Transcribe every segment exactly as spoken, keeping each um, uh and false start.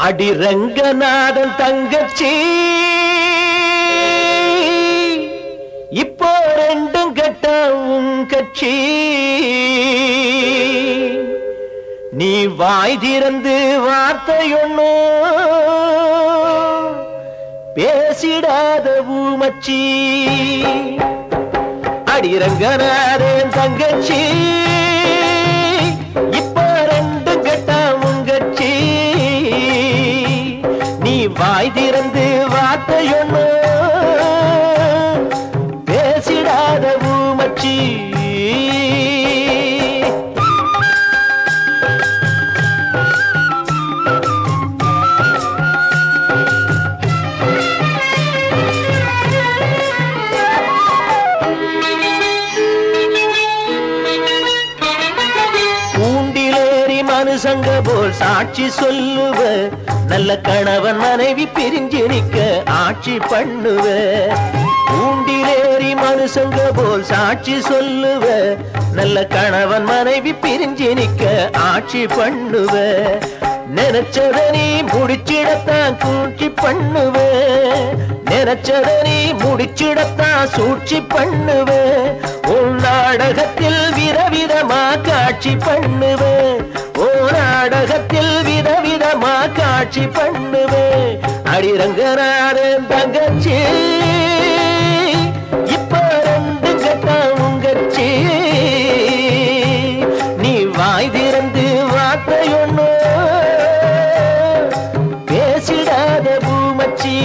அடி ரங்கநாதன் தங்கச்சி இப்போ ரெண்டும் கட்ட உன் கட்சி நீ வாய் திறந்து வார்த்தையொன்னு பேசிடாத பூமச்சி அடி ரங்கநாதன் தங்கச்சி இப்போ ரெண்டும் கட்ட உன் கட்சி நீ வாய் திறந்து வார்த்தையொன்னு பேசிடாத பூமச்சி மனுசங்க போல் சாட்சி சொல்லுவ நல்ல கணவன் மனைவி பிரிஞ்சு நிக்க ஆட்சி பண்ணுவ ஊண்டிலேறி மனுசங்க போல் சாட்சி சொல்லுவ நல்ல கணவன் மனைவி பிரிஞ்சு நிக்க ஆட்சி பண்ணுவ நினைச்சத நீ முடிச்சிடத்தான் சூழ்ச்சி பண்ணுவ நினைச்சத நீ முடிச்சிடத்தான் சூழ்ச்சி பண்ணுவ உன் நாடகத்தில் விதவிதமா காட்சி பண்ணுவ ஓ நாடகத்தில் விதவிதமா காட்சி பண்ணுவே அடி ரங்கநாதன் தங்கச்சி இப்ப ரெண்டு கட்ட உங்கச்சி நீ வாய் திறந்து வார்த்தையொன்னு பேசிடாத பூமச்சி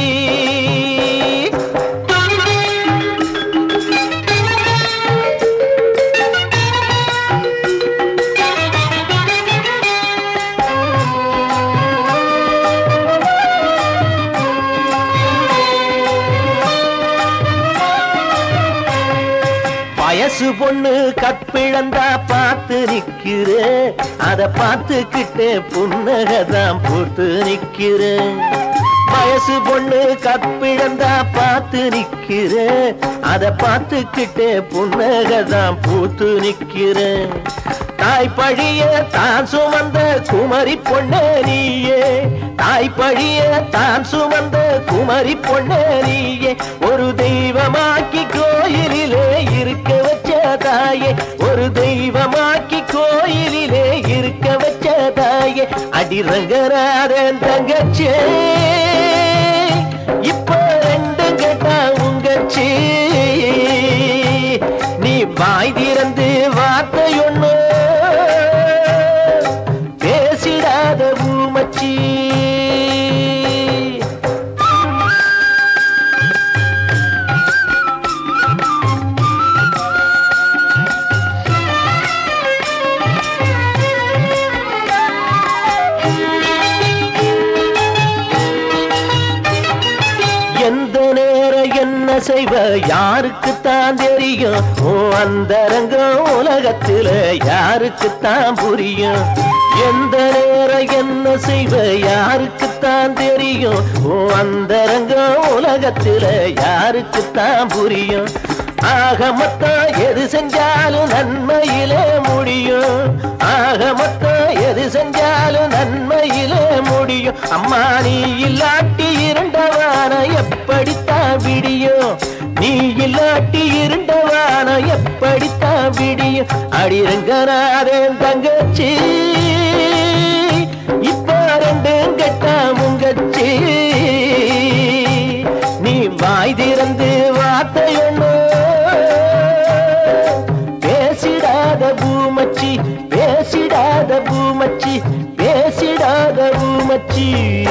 வயசு பொண்ணு கற்பிழந்தா பார்த்து நிக்கிற அத பார்த்துக்கிட்டே புன்னகதான் போட்டு நிக்கிற வயசு பொண்ணு கற்பிழந்தா பார்த்து நிக்கிற அத பார்த்துக்கிட்டே புன்னகதான் போட்டு நிக்கிற தாய் பழிய தான் சுமந்த குமரி பொண்ணே நீயே தாய் பழிய தான் சுமந்த குமரி பொண்ணே நீயே ஒரு தெய்வமாக்கி கோயிலிலே இருக்க வச்ச தாயே ஒரு தெய்வமாக்கி கோயிலிலே இருக்க வச்ச தாயே அடி ரங்கநாதன் தங்கச்சி இப்ப ரெண்டு கட்டா உங்கச்சி நீ வாய் திறந்து வார்த்தையொன்னு பேசிடாத பூமச்சி எந்த நேரம் என்ன செய்வ யாருக்குத்தான் தெரியும் ஓ அந்தரங்கம் உலகத்துல யாருக்குத்தான் புரியும் எந்த நேரம் என்ன செய்வ யாருக்குத்தான் தெரியும் ஓ அந்தரங்கம் உலகத்துல யாருக்குத்தான் புரியும் ஆக மொத்தம் எது செஞ்சாலும் நன்மையிலே முடியும் ஆக மொத்தம் எது செஞ்சாலும் நன்மையிலே முடியும் அம்மா நீ இல்லாட்டி இருண்டவான எப்படித்தான் விடியும் நீ இல்லாட்டி இருண்டவான எப்படித்தான் விடியும் அடி ரங்கநாதன் தங்கச்சி இப்ப ரெண்டும் கட்டா முங்கச்சி நீ வாய் திறந்து வார்த்தையொன்னு பேசிடாத பூமச்சி பேசிடாத பூமச்சி பேசிடாத பூமச்சி